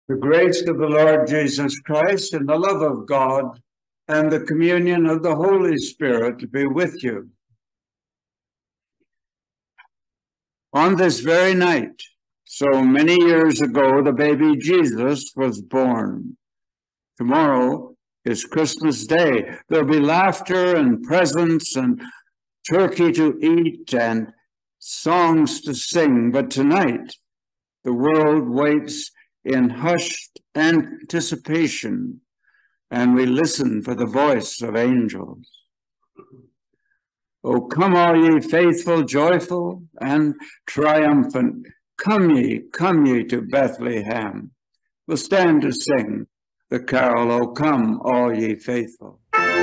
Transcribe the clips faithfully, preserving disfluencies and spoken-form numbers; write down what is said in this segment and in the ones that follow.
The grace of the Lord Jesus Christ and the love of God and the communion of the Holy Spirit be with you. On this very night, so many years ago, the baby Jesus was born. Tomorrow is Christmas Day. There'll be laughter and presents and turkey to eat and songs to sing. But tonight, the world waits in hushed anticipation, and we listen for the voice of angels. Oh, come all ye faithful, joyful, and triumphant. Come ye, come ye to Bethlehem. We'll stand to sing the carol, O come all ye faithful.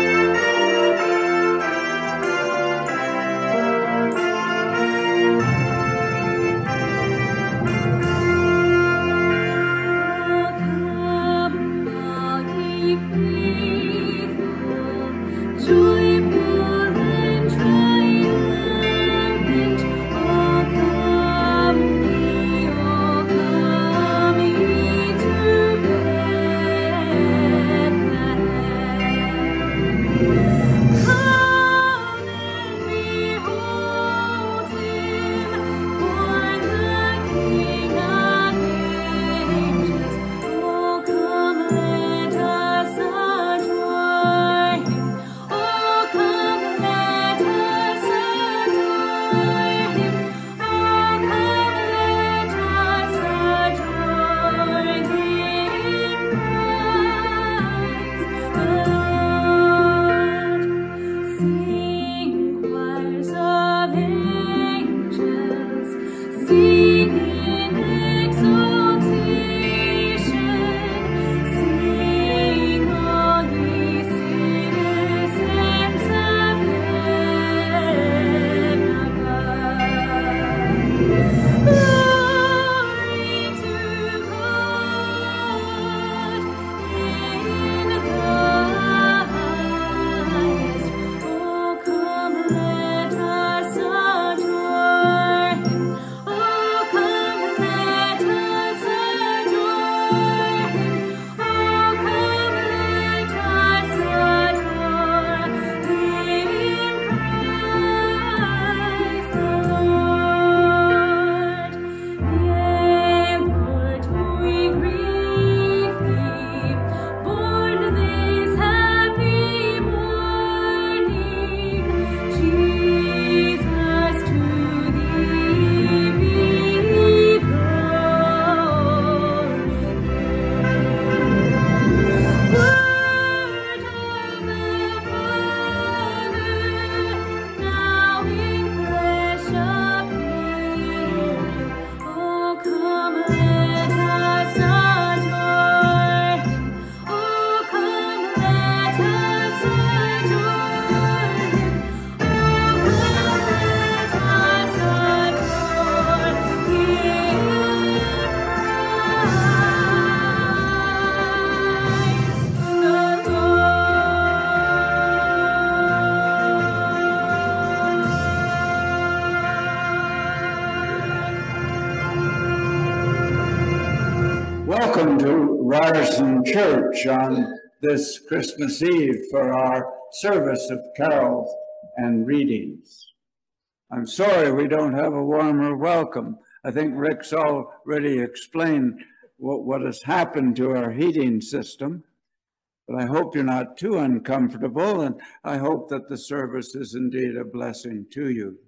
Welcome to Ryerson Church on this Christmas Eve for our service of carols and readings. I'm sorry we don't have a warmer welcome. I think Rick's already explained what, what has happened to our heating system, but I hope you're not too uncomfortable, and I hope that the service is indeed a blessing to you.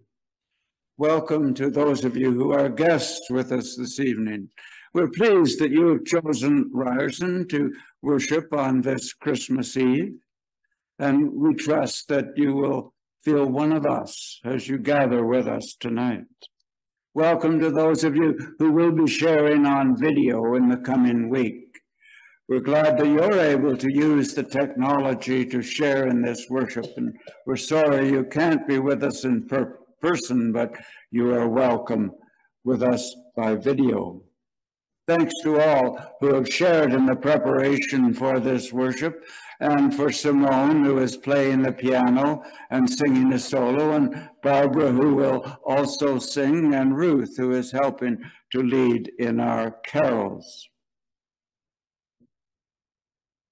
Welcome to those of you who are guests with us this evening. We're pleased that you have chosen Ryerson to worship on this Christmas Eve, and we trust that you will feel one of us as you gather with us tonight. Welcome to those of you who will be sharing on video in the coming week. We're glad that you're able to use the technology to share in this worship, and we're sorry you can't be with us in per person, but you are welcome with us by video. Thanks to all who have shared in the preparation for this worship, and for Simone, who is playing the piano and singing a solo, and Barbara, who will also sing, and Ruth, who is helping to lead in our carols.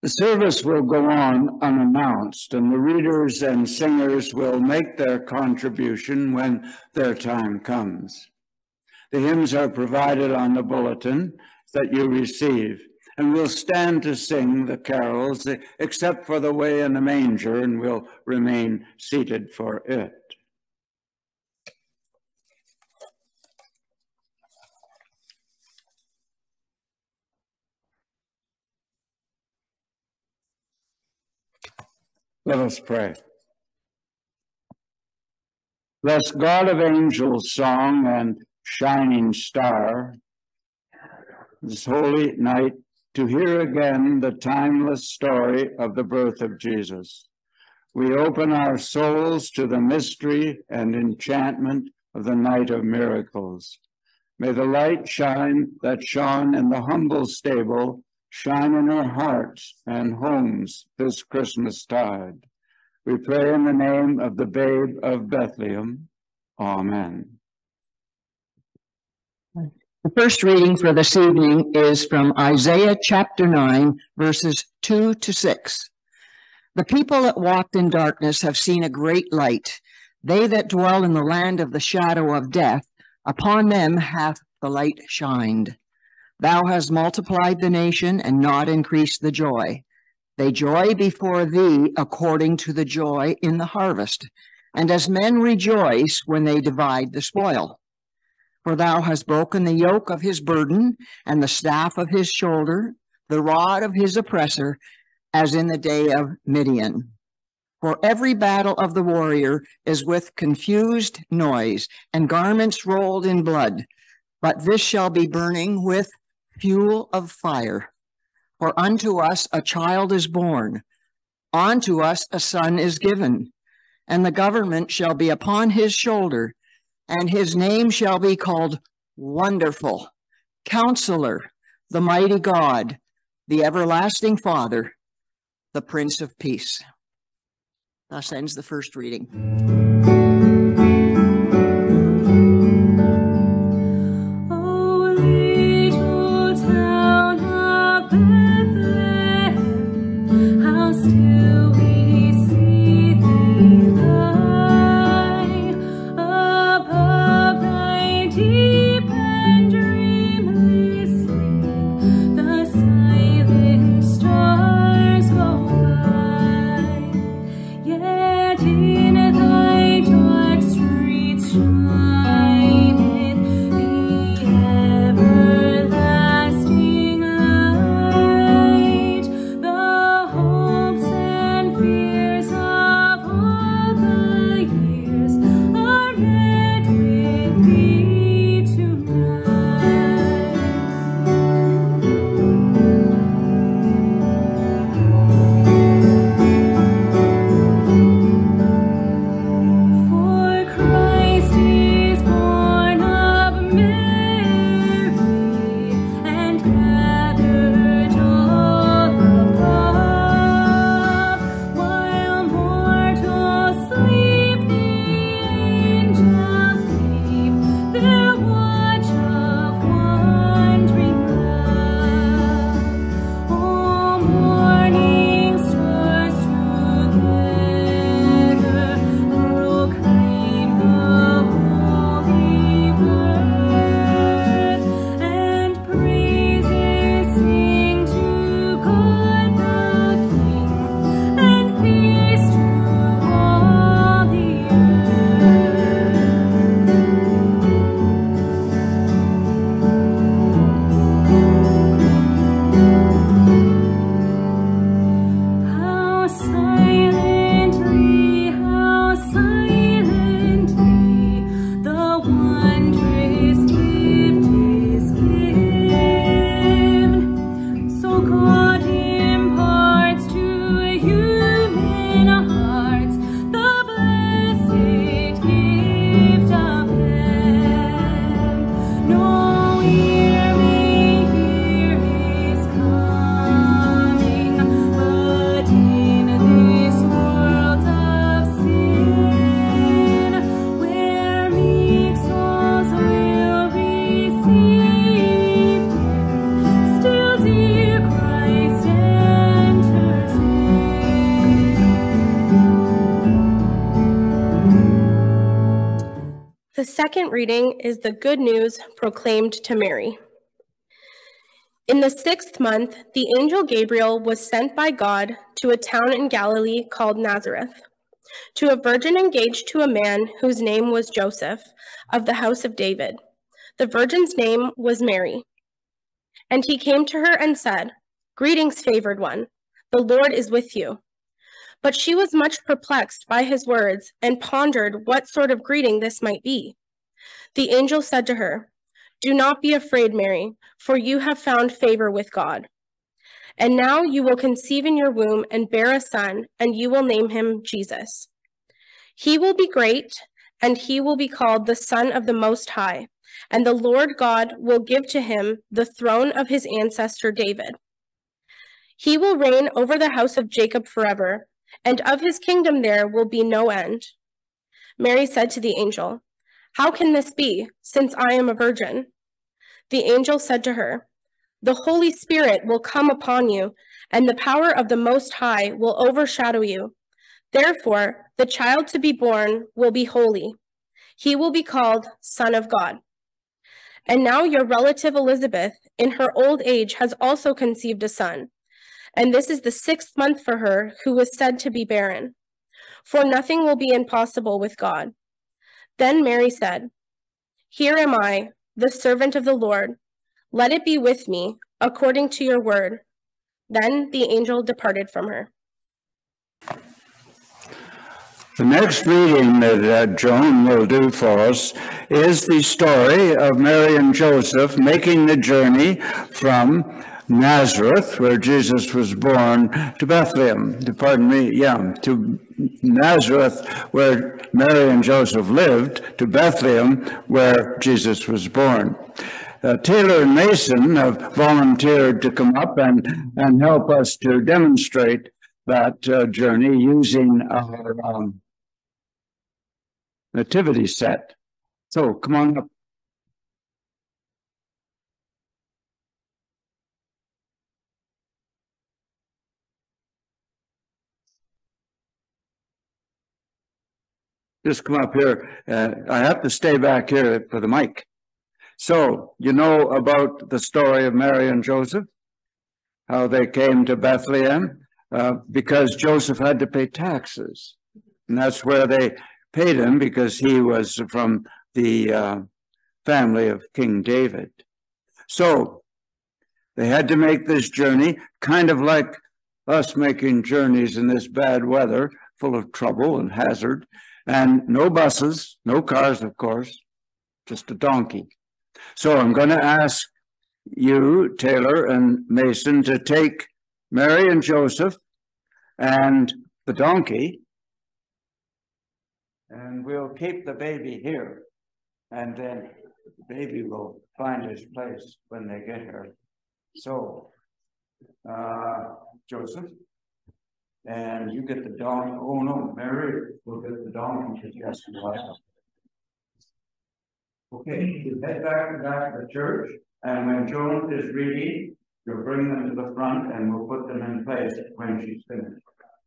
The service will go on unannounced, and the readers and singers will make their contribution when their time comes. The hymns are provided on the bulletin that you receive, and we'll stand to sing the carols, except for the Way in the Manger, and we'll remain seated for it. Let us pray. Bless God of angels' song and shining star, this holy night, to hear again the timeless story of the birth of Jesus. We open our souls to the mystery and enchantment of the night of miracles. May the light shine that shone in the humble stable shine in our hearts and homes this Christmas tide. We pray in the name of the babe of Bethlehem. Amen. The first reading for this evening is from Isaiah chapter nine, verses two to six. The people that walked in darkness have seen a great light. They that dwell in the land of the shadow of death, upon them hath the light shined. Thou hast multiplied the nation and not increased the joy. They joy before thee according to the joy in the harvest, and as men rejoice when they divide the spoil. For thou hast broken the yoke of his burden, and the staff of his shoulder, the rod of his oppressor, as in the day of Midian. For every battle of the warrior is with confused noise, and garments rolled in blood. But this shall be burning with fuel of fire. For unto us a child is born, unto us a son is given, and the government shall be upon his shoulder, and his name shall be called Wonderful, Counselor, the Mighty God, the Everlasting Father, the Prince of Peace. Thus ends the first reading. In thy The second reading is the good news proclaimed to Mary. In the sixth month, the angel Gabriel was sent by God to a town in Galilee called Nazareth, to a virgin engaged to a man whose name was Joseph, of the house of David. The virgin's name was Mary. And he came to her and said, "Greetings, favored one, the Lord is with you." But she was much perplexed by his words and pondered what sort of greeting this might be. The angel said to her, "Do not be afraid, Mary, for you have found favor with God. And now you will conceive in your womb and bear a son, and you will name him Jesus. He will be great, and he will be called the Son of the Most High, and the Lord God will give to him the throne of his ancestor David. He will reign over the house of Jacob forever, and of his kingdom there will be no end." Mary said to the angel, "How can this be, since I am a virgin?" The angel said to her, "The Holy Spirit will come upon you, and the power of the Most High will overshadow you. Therefore, the child to be born will be holy. He will be called Son of God. And now your relative Elizabeth, in her old age, has also conceived a son. And this is the sixth month for her who was said to be barren. For nothing will be impossible with God." Then Mary said, "Here am I, the servant of the Lord. Let it be with me according to your word." Then the angel departed from her. The next reading that uh, Joan will do for us is the story of Mary and Joseph making the journey from Nazareth, where Jesus was born, to Bethlehem, to, pardon me, yeah, to Nazareth, where Mary and Joseph lived, to Bethlehem, where Jesus was born. Uh, Taylor and Mason have volunteered to come up and, and help us to demonstrate that uh, journey using our um, nativity set. So come on up. Just come up here. Uh, I have to stay back here for the mic. So, you know about the story of Mary and Joseph, how they came to Bethlehem, uh, because Joseph had to pay taxes. And that's where they paid him, because he was from the uh, family of King David. So they had to make this journey, kind of like us making journeys in this bad weather, full of trouble and hazard, and no buses, no cars, of course, just a donkey. So I'm going to ask you, Taylor and Mason, to take Mary and Joseph and the donkey, and we'll keep the baby here, and then the baby will find his place when they get here. So, uh, Joseph, and you get the donkey. Oh no, Mary will get the donkey to just right. Okay, you head back to back to the church, and when Joan is reading, you'll bring them to the front, and we'll put them in place when she's finished.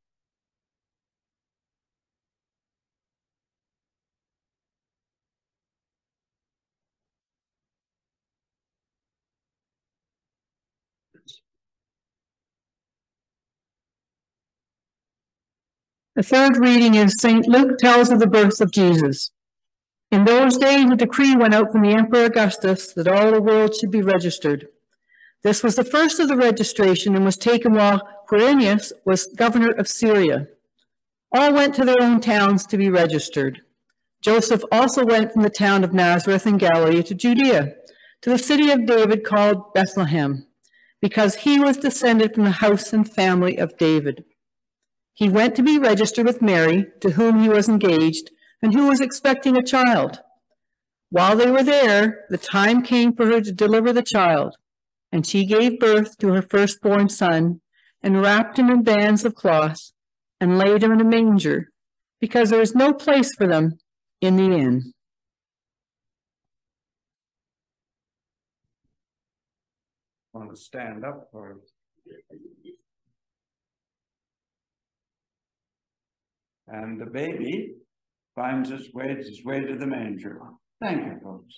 The third reading is Saint Luke tells of the birth of Jesus. In those days, a decree went out from the Emperor Augustus that all the world should be registered. This was the first of the registration and was taken while Quirinius was governor of Syria. All went to their own towns to be registered. Joseph also went from the town of Nazareth in Galilee to Judea, to the city of David called Bethlehem, because he was descended from the house and family of David. He went to be registered with Mary, to whom he was engaged, and who was expecting a child. While they were there, the time came for her to deliver the child, and she gave birth to her firstborn son, and wrapped him in bands of cloth, and laid him in a manger, because there was no place for them in the inn. I want to stand up for and the baby finds its way, its way to the manger. Thank you, folks.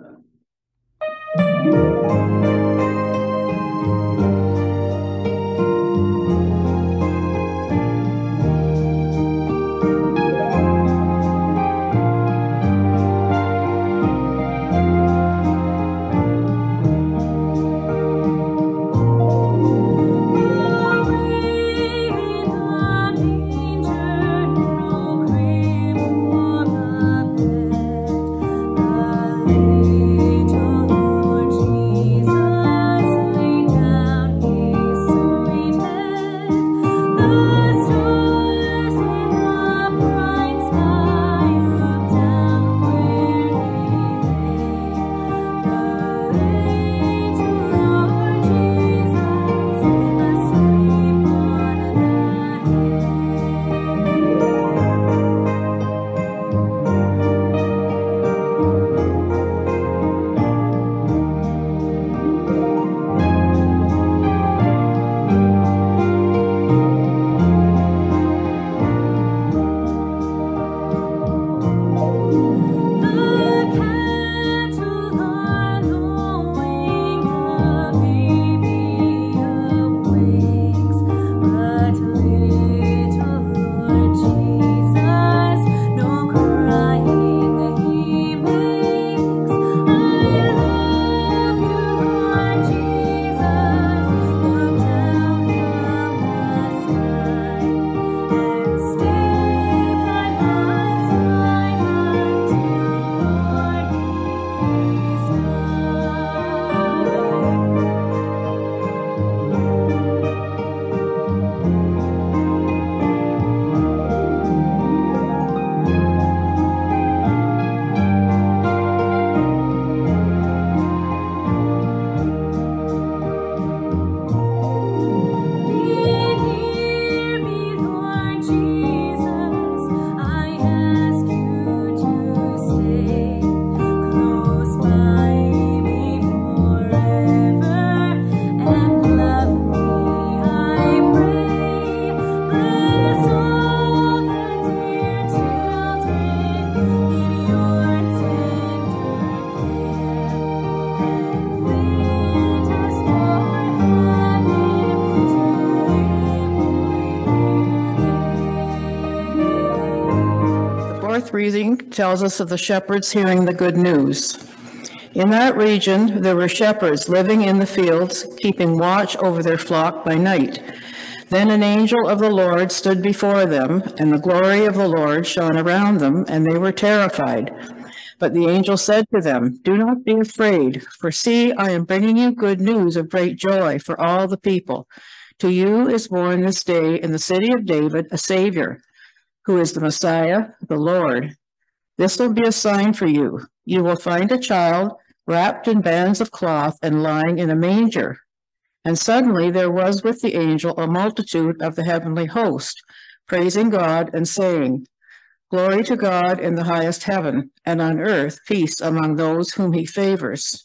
Reading tells us of the shepherds hearing the good news. In that region, there were shepherds living in the fields, keeping watch over their flock by night. Then an angel of the Lord stood before them, and the glory of the Lord shone around them, and they were terrified. But the angel said to them, "Do not be afraid, for see, I am bringing you good news of great joy for all the people. To you is born this day in the city of David a Savior, who is the Messiah, the Lord. This will be a sign for you. You will find a child wrapped in bands of cloth and lying in a manger." And suddenly there was with the angel a multitude of the heavenly host, praising God and saying, "Glory to God in the highest heaven, and on earth peace among those whom he favors."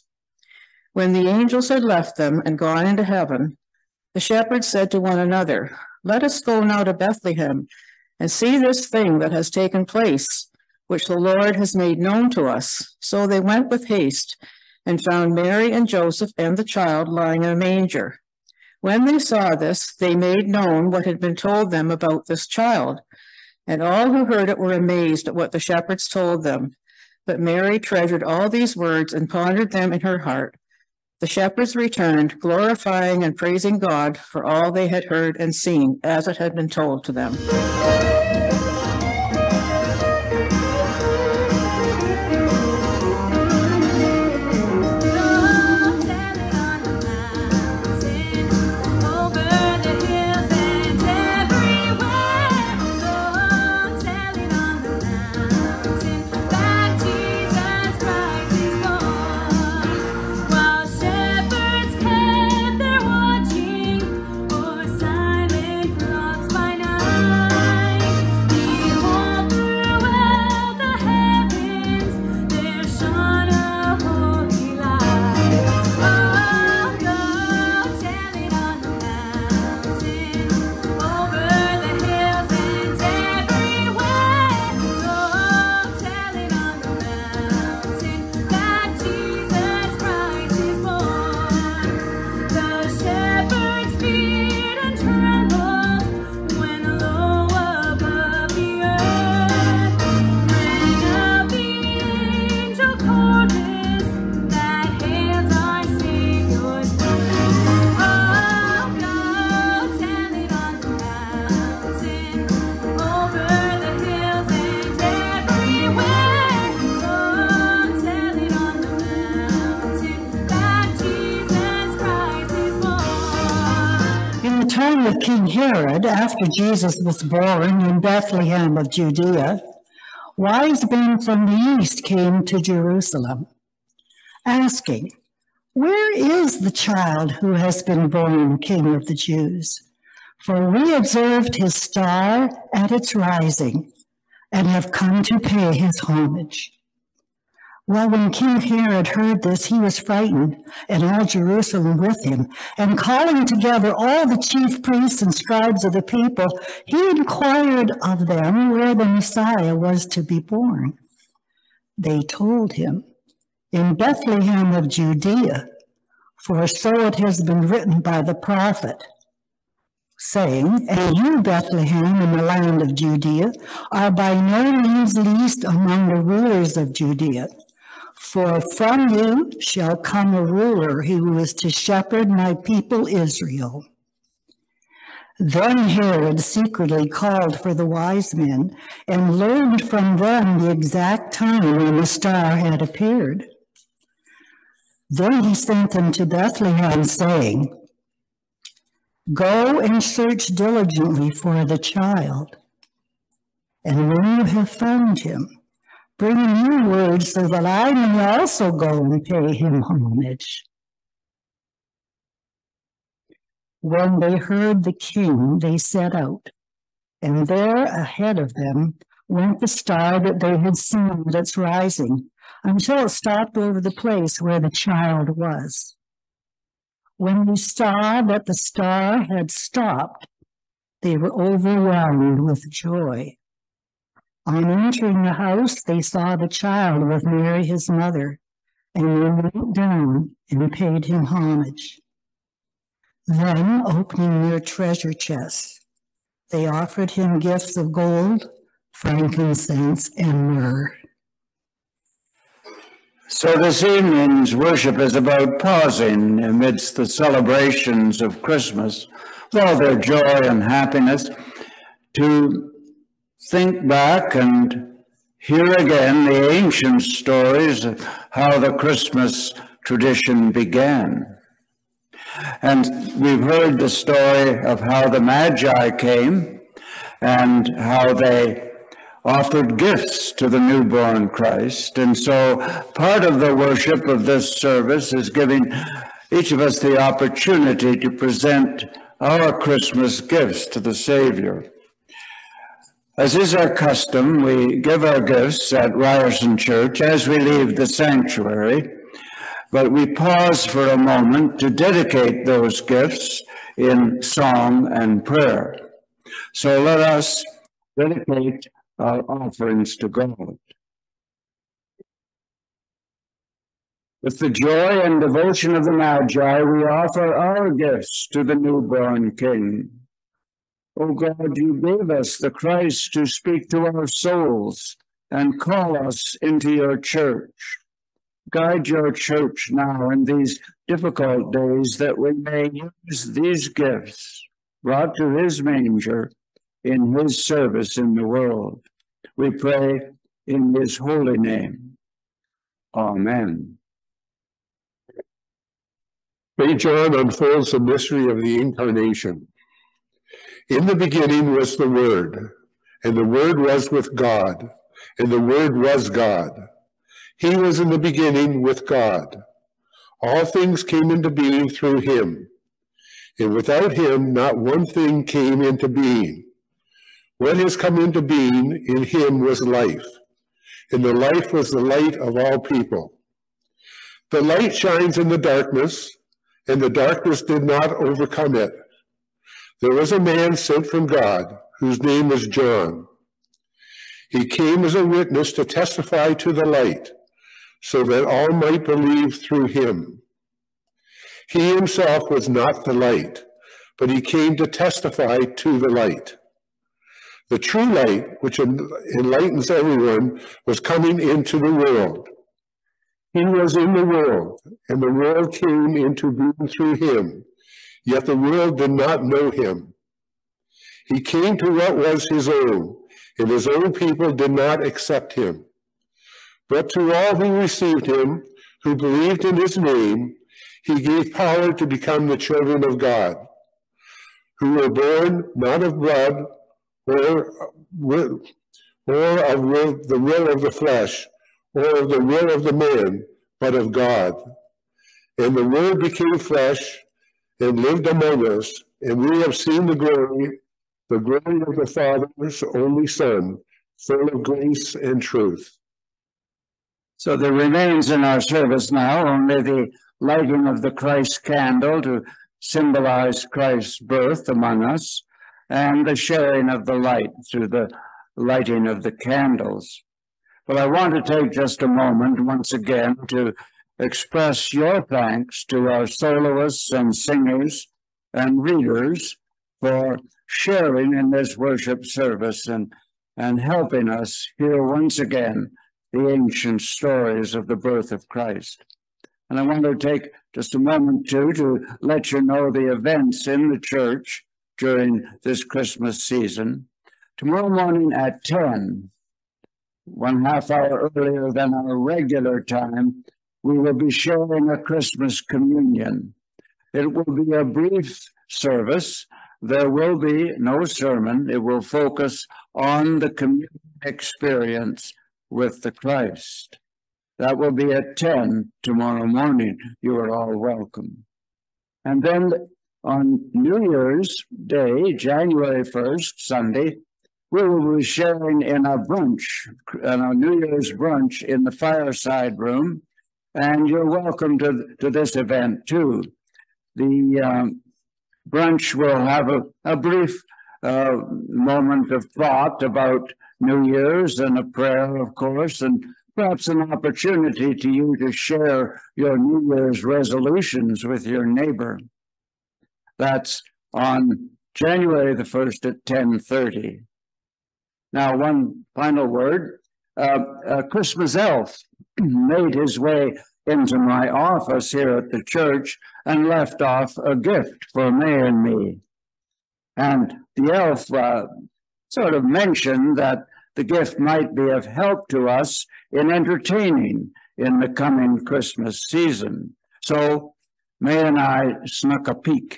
When the angels had left them and gone into heaven, the shepherds said to one another, "Let us go now to Bethlehem and see this thing that has taken place, which the Lord has made known to us." So they went with haste and found Mary and Joseph and the child lying in a manger. When they saw this, they made known what had been told them about this child. And all who heard it were amazed at what the shepherds told them. But Mary treasured all these words and pondered them in her heart. The shepherds returned, glorifying and praising God for all they had heard and seen, as it had been told to them. Night. time of King Herod, after Jesus was born in Bethlehem of Judea, wise men from the east came to Jerusalem, asking, "Where is the child who has been born King of the Jews? For we observed his star at its rising and have come to pay his homage." Well, when King Herod heard this, he was frightened, and all Jerusalem with him. And calling together all the chief priests and scribes of the people, he inquired of them where the Messiah was to be born. They told him, "In Bethlehem of Judea, for so it has been written by the prophet, saying, and you, Bethlehem, in the land of Judea, are by no means least among the rulers of Judea. For from you shall come a ruler who is to shepherd my people Israel." Then Herod secretly called for the wise men and learned from them the exact time when the star had appeared. Then he sent them to Bethlehem, saying, "Go and search diligently for the child, and when you have found him, bring me word so that I may also go and pay him homage." When they heard the king, they set out, and there ahead of them went the star that they had seen at its rising, until it stopped over the place where the child was. When they saw that the star had stopped, they were overwhelmed with joy. On entering the house, they saw the child with Mary, his mother, and they went down and paid him homage. Then, opening their treasure chests, they offered him gifts of gold, frankincense, and myrrh. So this evening's worship is about pausing amidst the celebrations of Christmas, with all their joy and happiness, to think back and hear again the ancient stories of how the Christmas tradition began. And we've heard the story of how the Magi came and how they offered gifts to the newborn Christ. And so part of the worship of this service is giving each of us the opportunity to present our Christmas gifts to the Savior. As is our custom, we give our gifts at Ryerson Church as we leave the sanctuary, but we pause for a moment to dedicate those gifts in song and prayer. So let us dedicate our offerings to God. With the joy and devotion of the Magi, we offer our gifts to the newborn King. O God, you gave us the Christ to speak to our souls and call us into your church. Guide your church now in these difficult days that we may use these gifts brought to his manger in his service in the world. We pray in his holy name. Amen. Saint John unfolds the mystery of the Incarnation. In the beginning was the Word, and the Word was with God, and the Word was God. He was in the beginning with God. All things came into being through him, and without him not one thing came into being. What has come into being in him was life, and the life was the light of all people. The light shines in the darkness, and the darkness did not overcome it. There was a man sent from God, whose name was John. He came as a witness to testify to the light, so that all might believe through him. He himself was not the light, but he came to testify to the light. The true light, which enlightens everyone, was coming into the world. He was in the world, and the world came into being through him, yet the world did not know him. He came to what was his own, and his own people did not accept him. But to all who received him, who believed in his name, he gave power to become the children of God. who were born not of blood, or, or of will, the will of the flesh, or of the will of the man, but of God. And the Word became flesh and lived among us, and we have seen the glory, the glory of the Father's only Son, full of grace and truth. So there remains in our service now only the lighting of the Christ candle to symbolize Christ's birth among us, and the sharing of the light through the lighting of the candles. But I want to take just a moment once again to express your thanks to our soloists and singers and readers for sharing in this worship service and, and helping us hear once again the ancient stories of the birth of Christ. And I want to take just a moment, too, to let you know the events in the church during this Christmas season. Tomorrow morning at ten, one half hour earlier than our regular time, we will be sharing a Christmas communion. It will be a brief service. There will be no sermon. It will focus on the communion experience with the Christ. That will be at ten tomorrow morning. You are all welcome. And then on New Year's Day, January first, Sunday, we will be sharing in a brunch, in a New Year's brunch in the fireside room. And you're welcome to, to this event too. The um, brunch will have a, a brief uh, moment of thought about New Year's and a prayer, of course, and perhaps an opportunity to you to share your New Year's resolutions with your neighbor. That's on January the first at ten thirty. Now, one final word. Uh, a Christmas elf made his way into my office here at the church and left off a gift for May and me. And the elf uh, sort of mentioned that the gift might be of help to us in entertaining in the coming Christmas season. So May and I snuck a peek.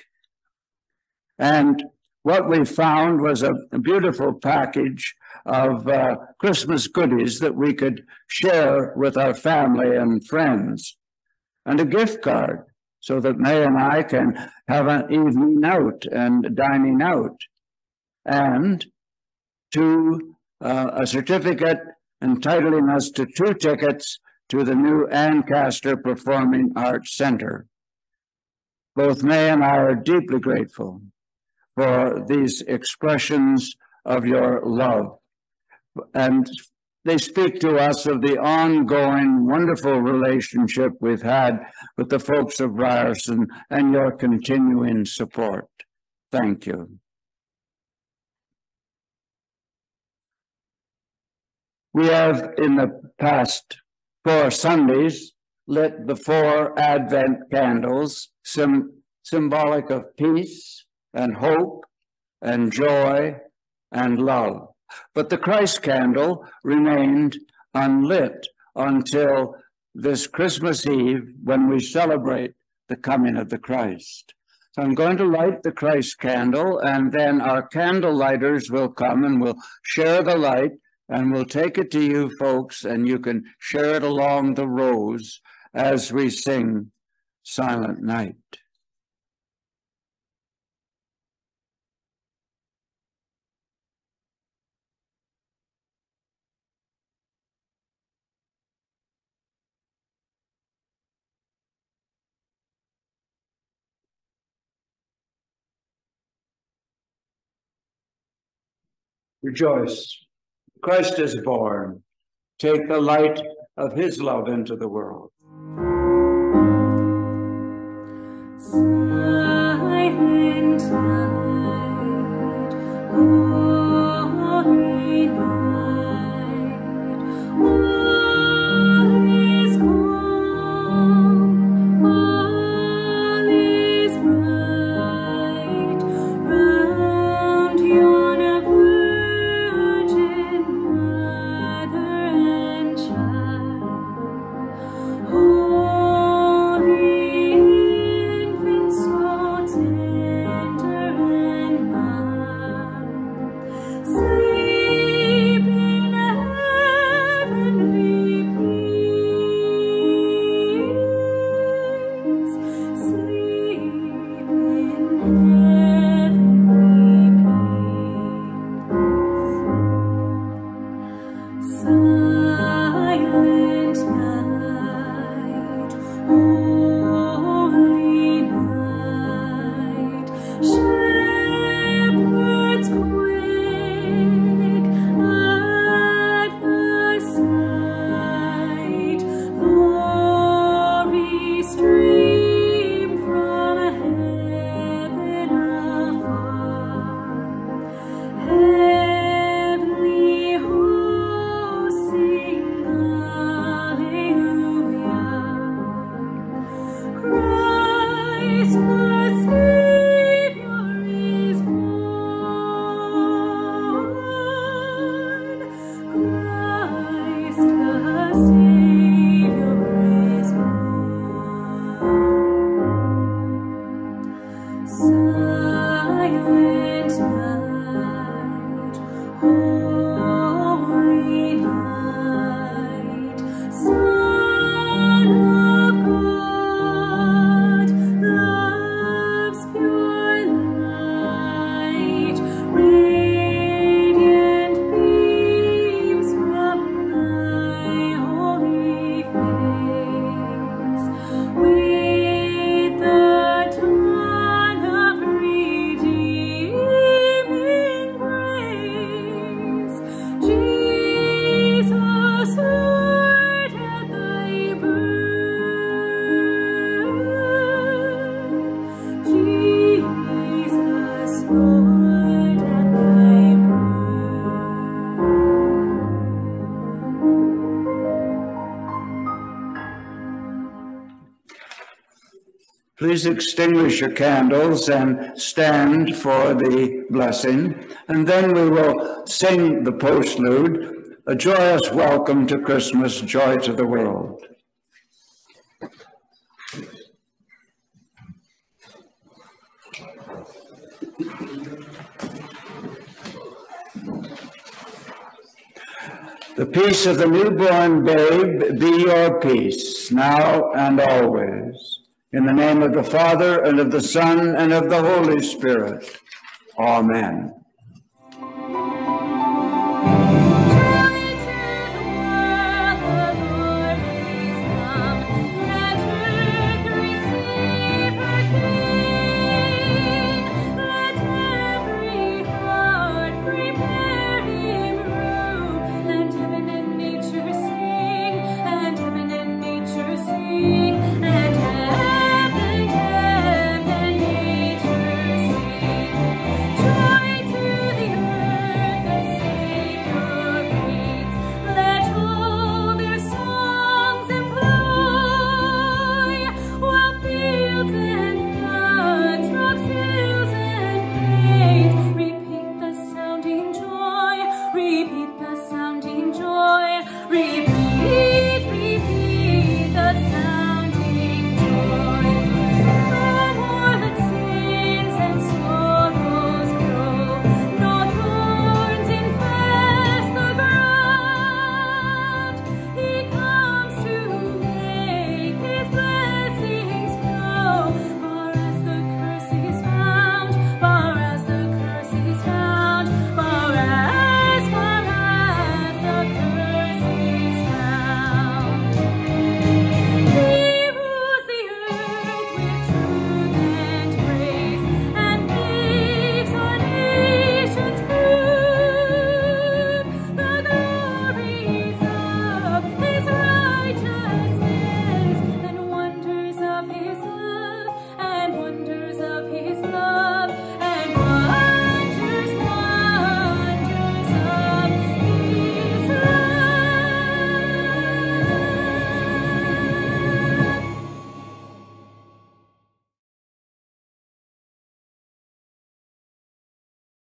And what we found was a, a beautiful package of uh, Christmas goodies that we could share with our family and friends, and a gift card so that May and I can have an evening out and dining out, and to uh, a certificate entitling us to two tickets to the new Ancaster Performing Arts Center. Both May and I are deeply grateful for these expressions of your love. And they speak to us of the ongoing wonderful relationship we've had with the folks of Ryerson and your continuing support. Thank you. We have, in the past four Sundays, lit the four Advent candles, sim symbolic of peace and hope and joy and love. But the Christ candle remained unlit until this Christmas Eve when we celebrate the coming of the Christ. So I'm going to light the Christ candle, and then our candle lighters will come and we'll share the light, and we'll take it to you folks, and you can share it along the rows as we sing Silent Night. Rejoice, Christ is born. Take the light of his love into the world. Silent night, holy night, all is calm, all is bright, round yon virgin mother and child. Holy infant, so tender and Please extinguish your candles and stand for the blessing, and then we will sing the postlude, A Joyous Welcome to Christmas, Joy to the World. The peace of the newborn babe be your peace, now and always. In the name of the Father, and of the Son, and of the Holy Spirit. Amen.